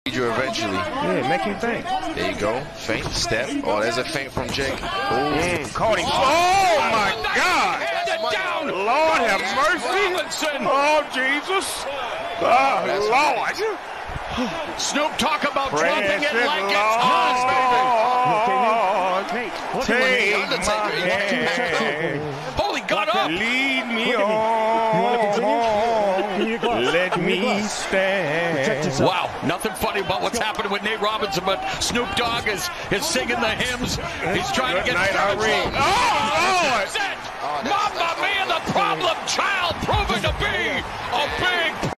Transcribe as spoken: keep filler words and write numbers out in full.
you eventually. Yeah, make him think. There you go. Feint, step. Oh, there's a feint from Jake. Mm, caught him. Oh, my God. Down. Lord have mercy. Robinson. Oh, Jesus. Oh, Lord. Snoop, talk about Precious dropping it like Lord. it's hot, Take my hand. Holy, got up. Lead me on. Let me stand. Wow, nothing funny about what's happening with Nate Robinson, but Snoop Dogg is, is singing the hymns. He's trying Good to get night, spiritual. Irene. Oh, Lord. Mamma Mia, the problem child proving to be a big